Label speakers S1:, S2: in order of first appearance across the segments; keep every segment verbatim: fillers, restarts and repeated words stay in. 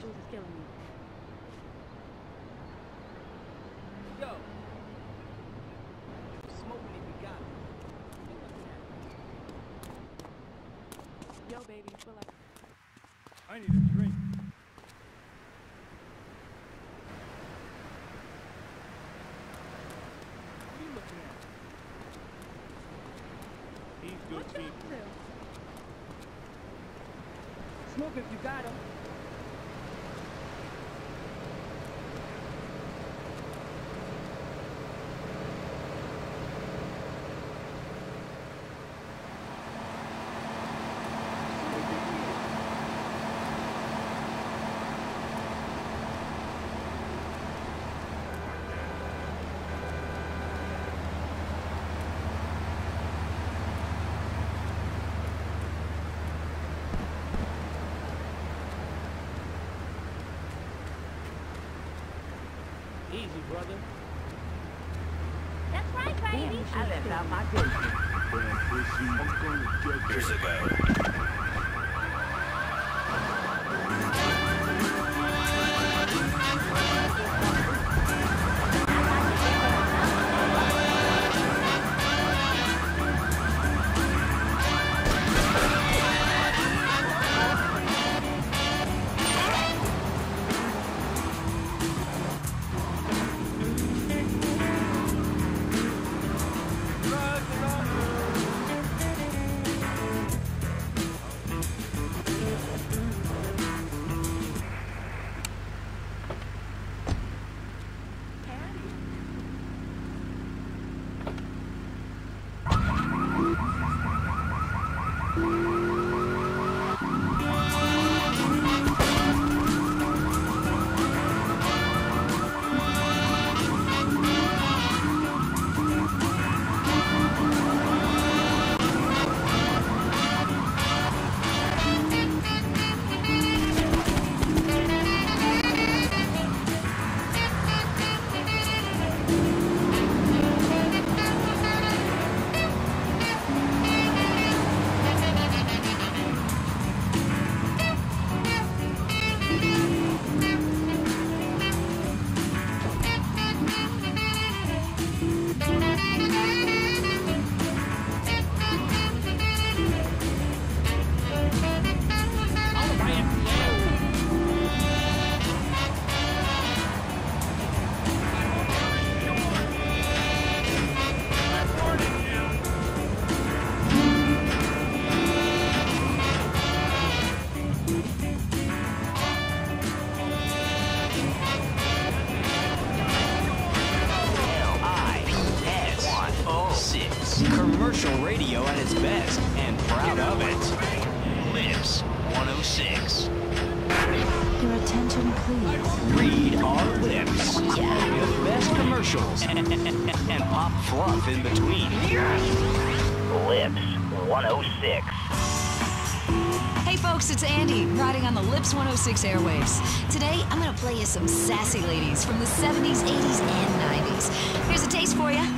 S1: shoes is killing me.
S2: Yo. Smoking if you got it.
S1: Yo, baby, you feel like...
S3: I need a drink. What are you looking at? These good
S1: What you up
S3: people.
S1: to?
S2: Smoke if you got them. Easy, brother.
S1: That's right, baby.
S4: I left out my goodness.
S5: Here's a go.
S6: Commercial radio at its best, and proud of it. Lips one oh six.
S7: Your attention, please.
S6: Read our lips. Yeah. The best commercials and pop fluff in between. Lips one oh six.
S7: Hey folks, it's Andy, riding on the Lips one oh six airwaves. Today, I'm gonna play you some sassy ladies from the seventies, eighties, and nineties. Here's a taste for you.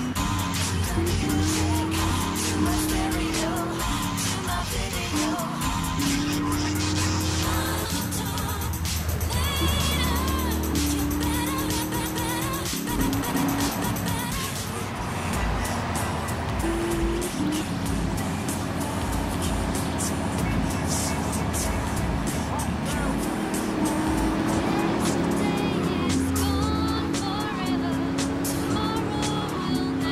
S7: Tomorrow will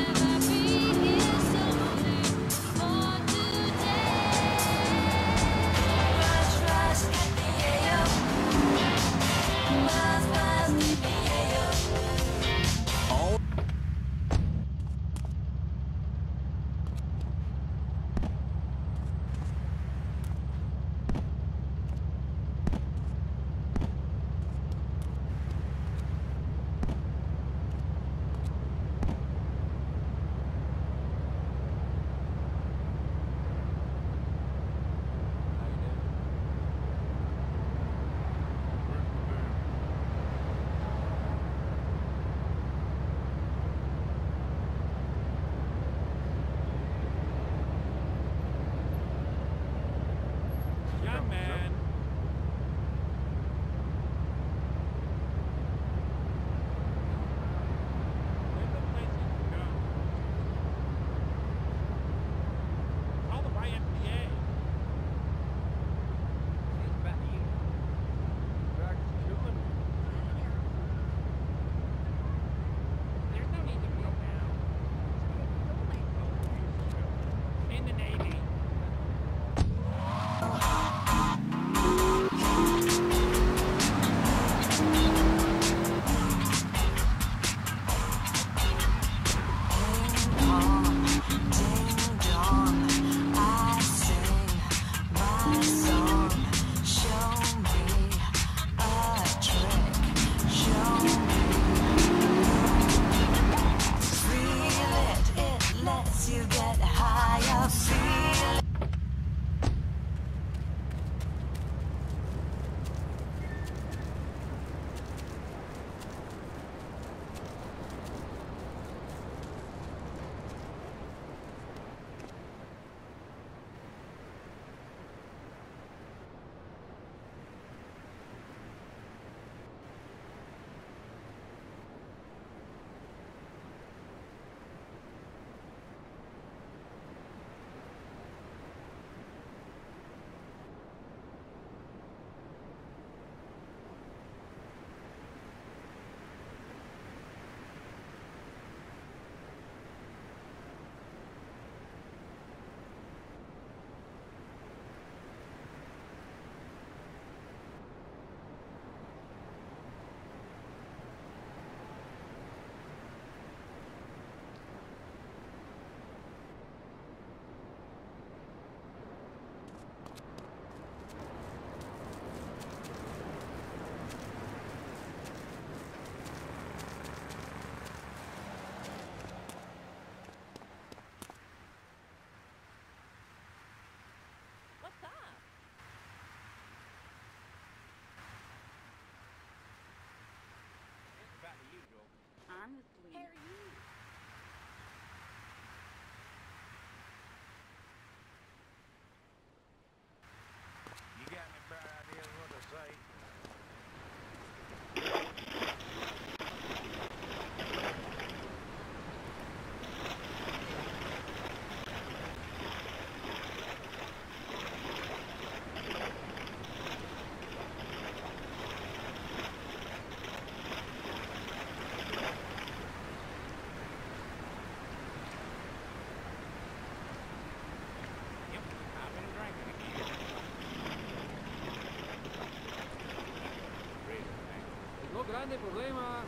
S2: grande problema.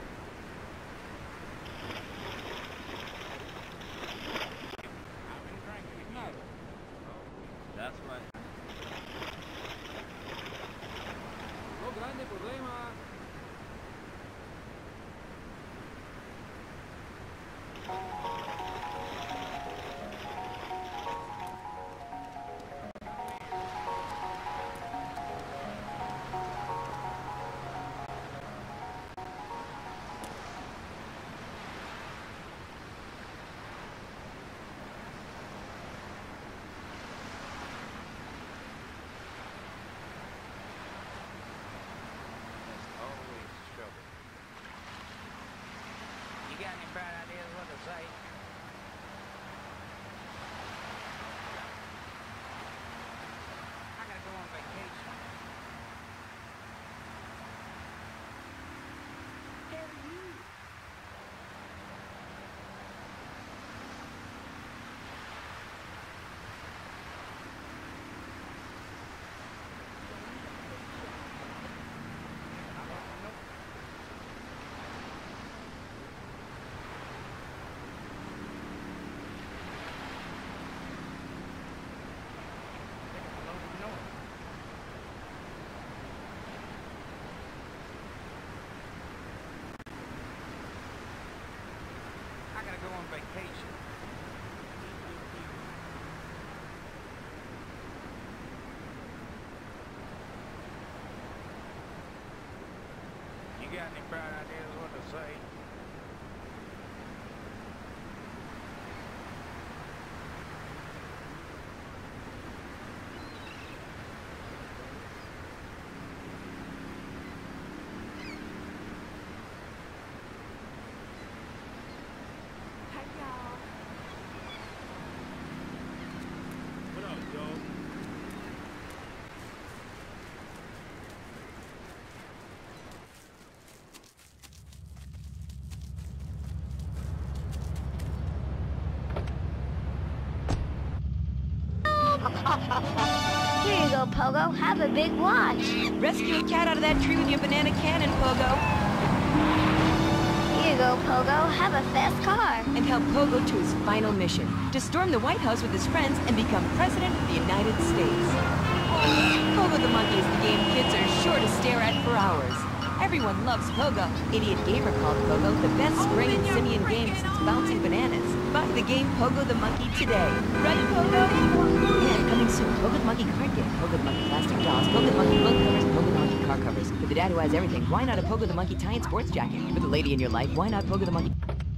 S2: Nada.
S4: That's right.
S2: No grande problema.
S4: There's always trouble. You got any bright ideas what to say? I gotta go on vacation. Hell you. I gotta go on vacation. You got any bright ideas what to say?
S1: Hi, y'all.
S3: What up, dog?
S5: Here you go, Pogo. Have a big watch.
S8: Rescue a cat out of that tree with your banana cannon, Pogo.
S5: Here you go, Pogo. Have a fast car.
S8: And help Pogo to his final mission, to storm the White House with his friends and become President of the United States. Pogo the Monkey is the game kids are sure to stare at for hours. Everyone loves Pogo. Idiot Gamer called Pogo the best spring and simian game since bouncing bananas. Buy the game Pogo the Monkey today. Right, Pogo? Yeah, coming soon. Pogo the Monkey card game, Pogo the Monkey plastic dolls, Pogo the Monkey book covers, Pogo the Monkey car covers. For the dad who has everything, why not a Pogo the Monkey tie-in sports jacket? For the lady in your life, why not Pogo the Monkey...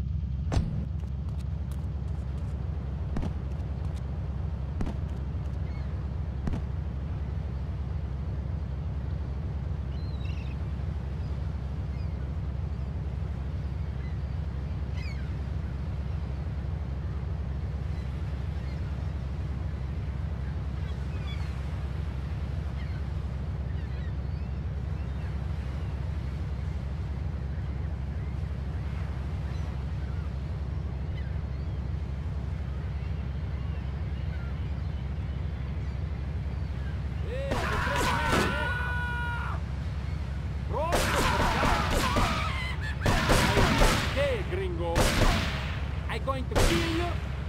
S2: I'm going to kill you.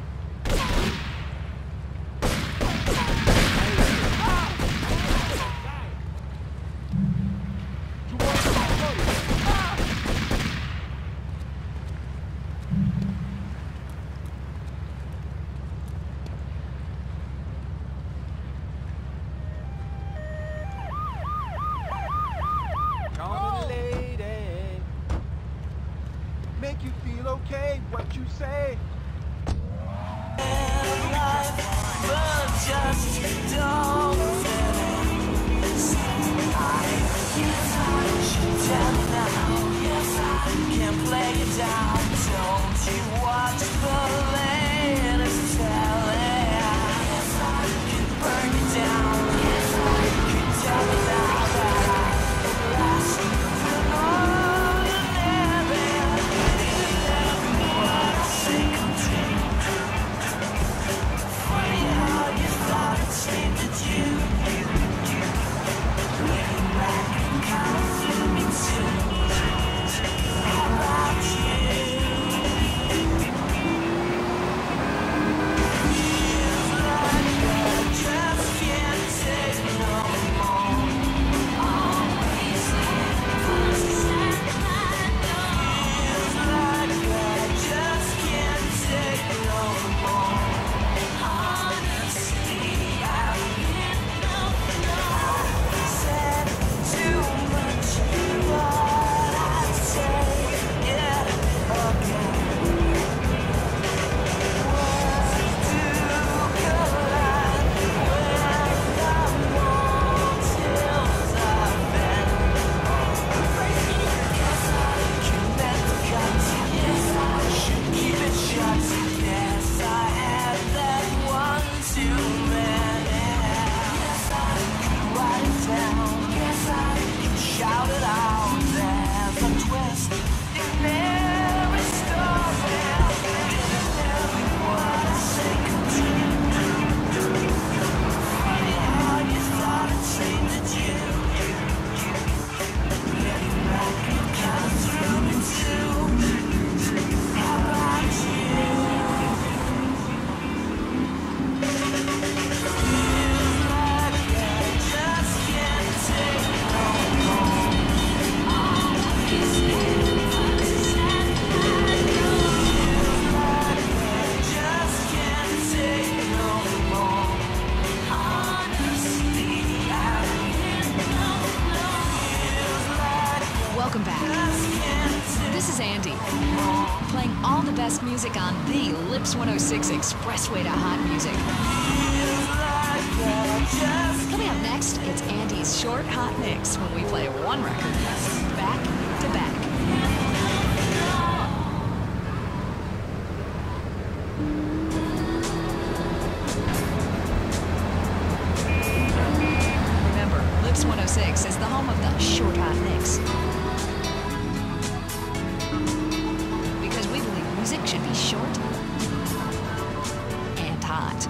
S9: Make you feel okay, what you say.
S10: Too
S7: welcome back. This is Andy, playing all the best music on the Lips one oh six Expressway to Hot Music. Coming up next, it's Andy's short hot mix when we play one record back to back. Remember, Lips one oh six is the home of the short hot mix. Because we believe music should be short and hot.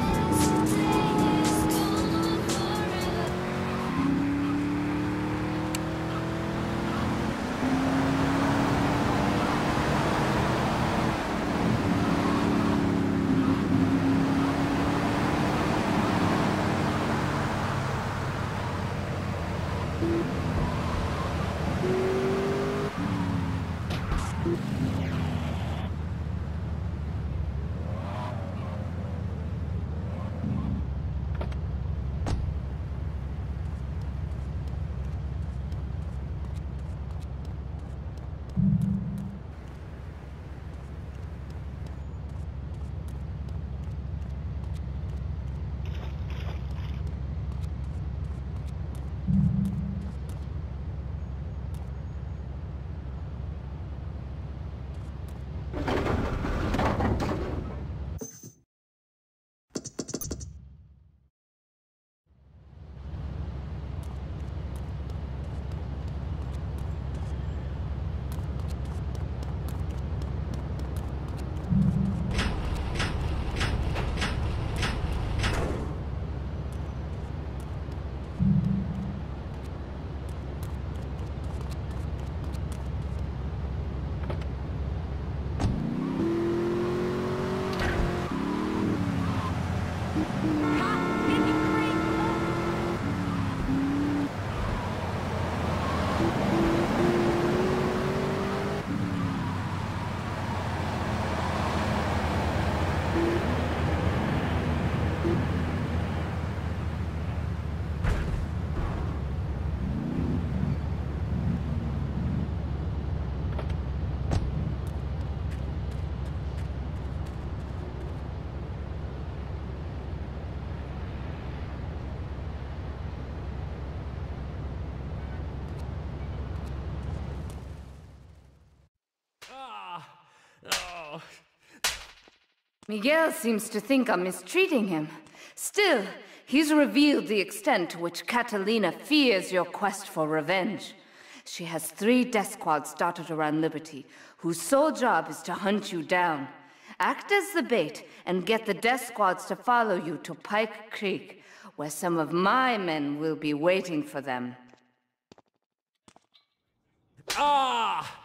S10: Miguel seems to think I'm mistreating him. Still, he's revealed the extent to which Catalina fears your quest for revenge. She has three death squads dotted around Liberty, whose sole job is to hunt you down. Act as the bait and get the death squads to follow you to Pike Creek, where some of my men will be waiting for them.
S2: Ah!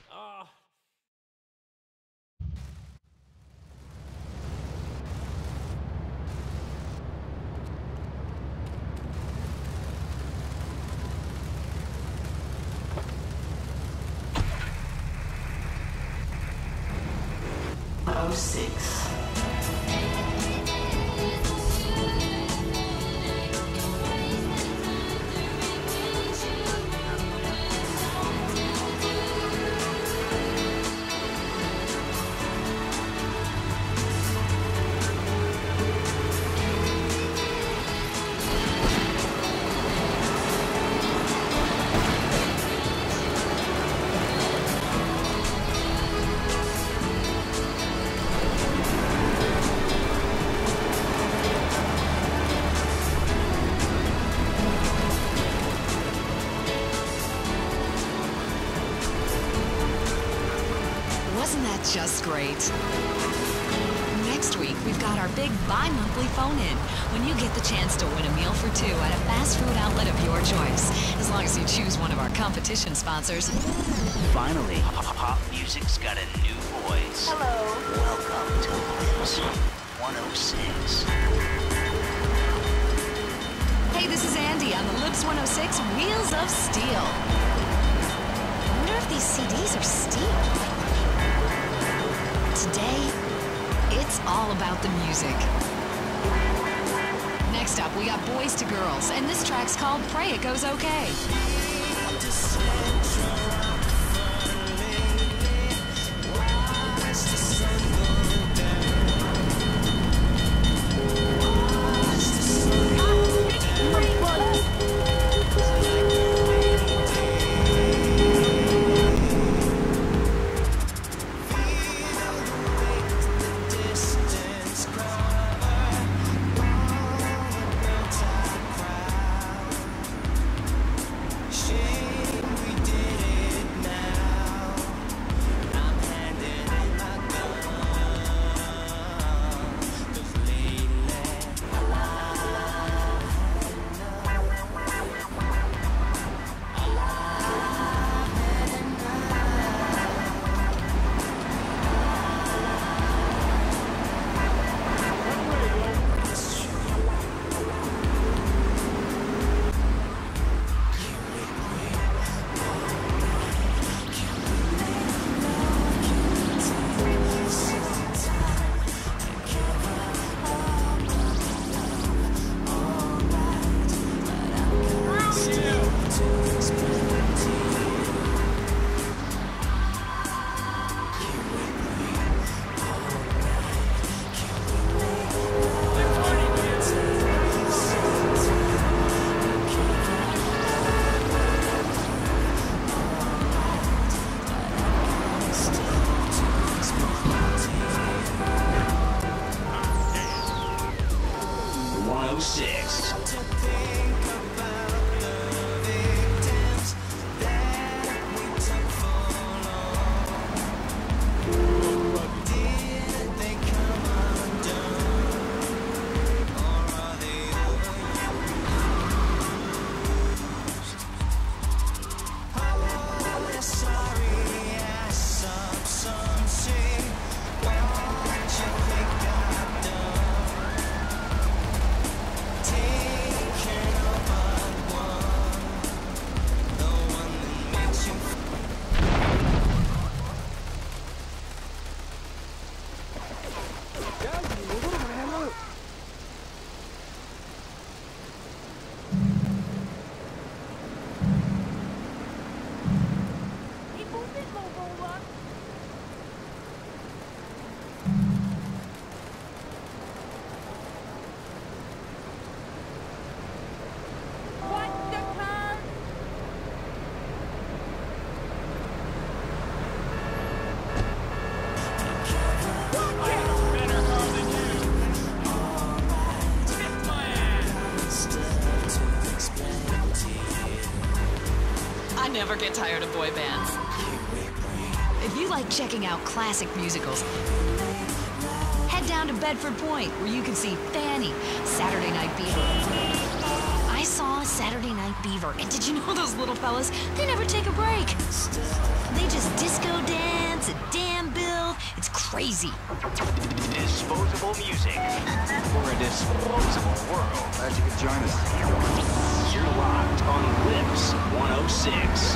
S6: oh six.
S7: Just great. Next week, we've got our big bi-monthly phone-in, when you get the chance to win a meal for two at a fast food outlet of your choice, as long as you choose one of our competition sponsors.
S6: Finally, pop music's got a new voice.
S5: Hello.
S6: Welcome to Lips one oh six.
S7: Hey, this is Andy on the Lips one oh six Wheels of Steel. I wonder if these C Ds are steel. Today, it's all about the music. Next up, we got Boys to Girls, and this track's called Pray It Goes Okay. never get tired of boy bands. If you like checking out classic musicals, head down to Bedford Point, where you can see Fanny, Saturday Night Beaver. I saw Saturday Night Beaver, and did you know those little fellas? They never take a break. They just disco dance and damn build. It's crazy.
S6: Disposable music for a disposable world.
S9: Glad you could join us.
S6: You're locked on Lips one oh six.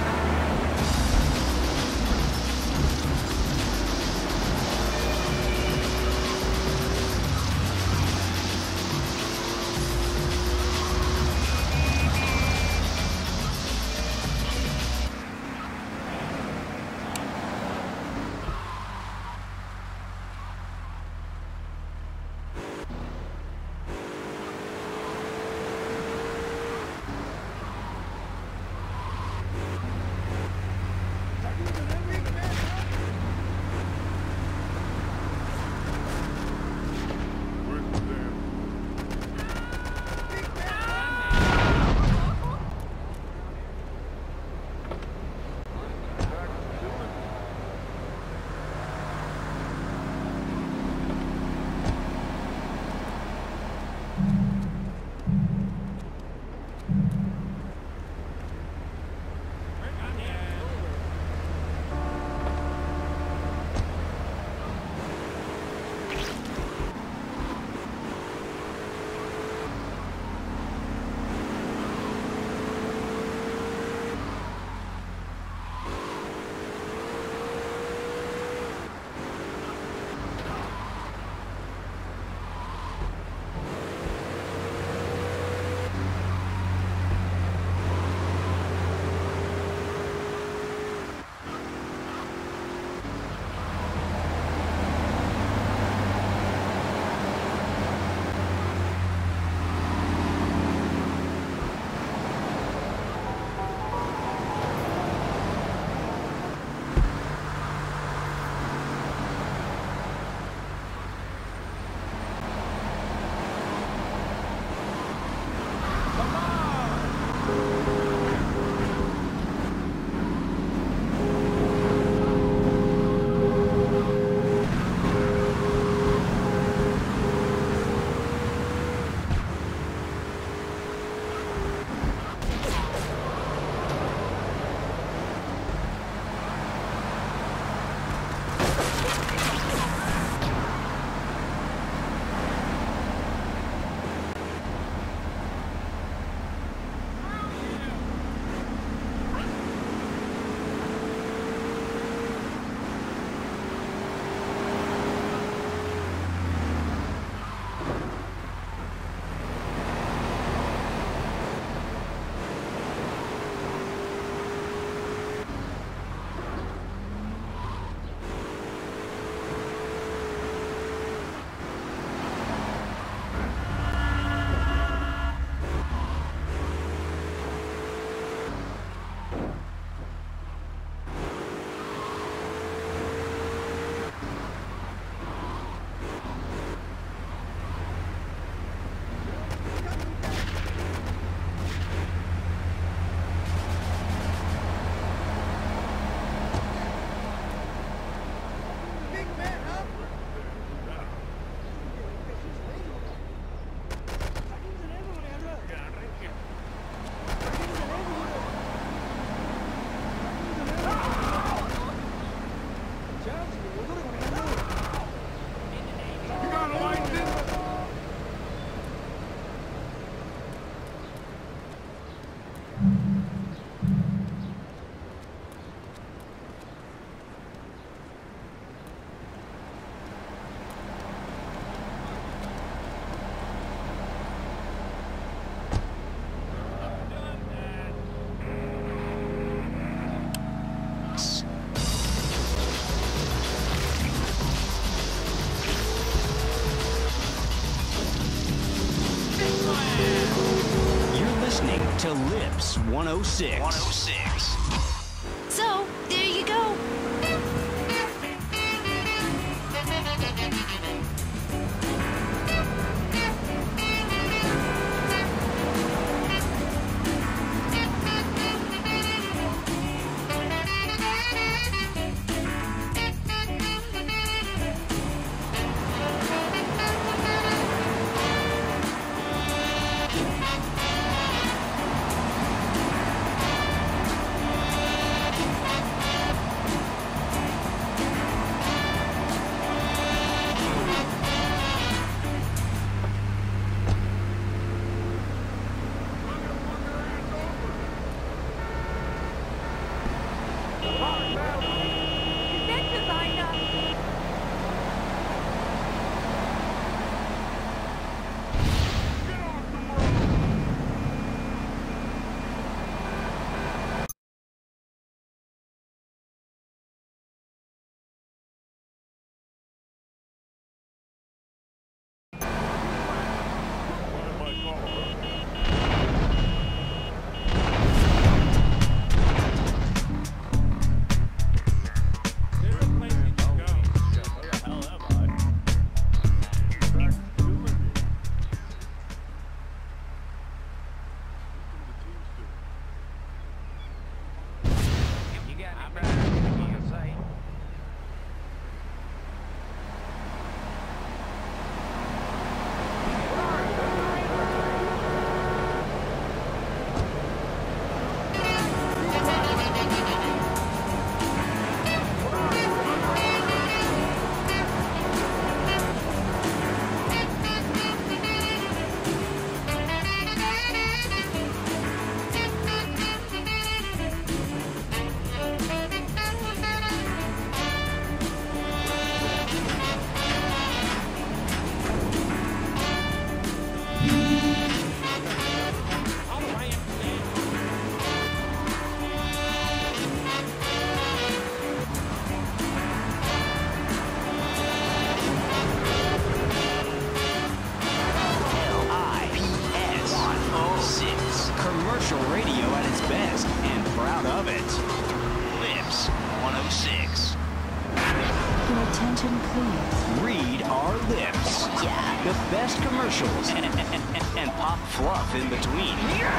S6: to Lips one oh six. one oh six.
S7: So, there you go.
S6: Attention, please. Read our lips. Yeah. The best commercials and, and, and, and pop fluff in between.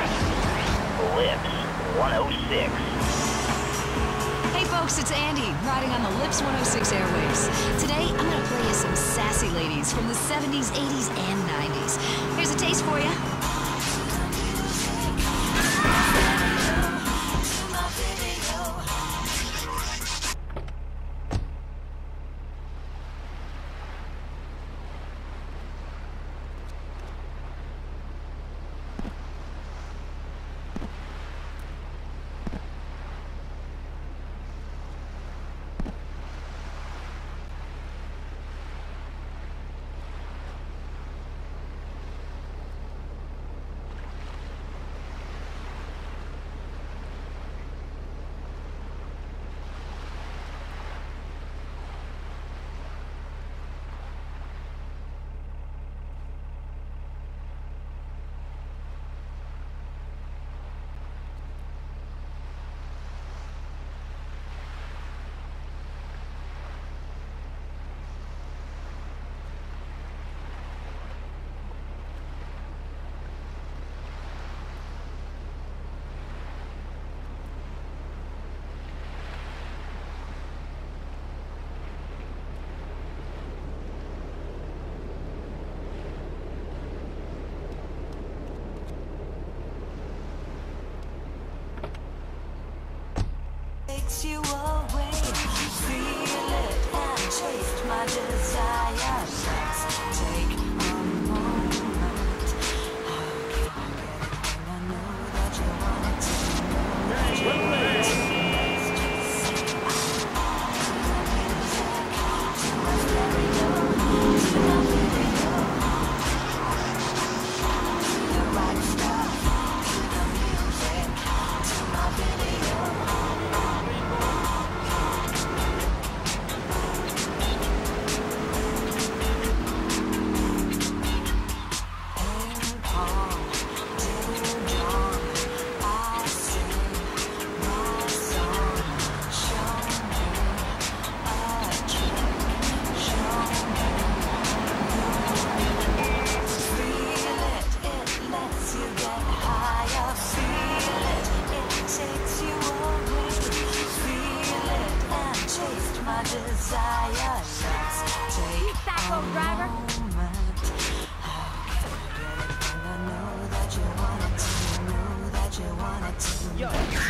S6: Lips one oh six.
S7: Hey folks, it's Andy, riding on the Lips one oh six airwaves. Today, I'm gonna play you some sassy ladies from the seventies, eighties, and nineties. Here's a taste for you.
S11: You away, feel it and taste my desire. Let's take a moment. How can I get it when I know that you want it to know that you want it to desire. Let's take a moment. How can I get it when I know that you want it to, know that you want it to. Yo.